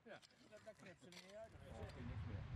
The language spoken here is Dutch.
Ja, dat knipt ze er niet uit. Oh, niks meer.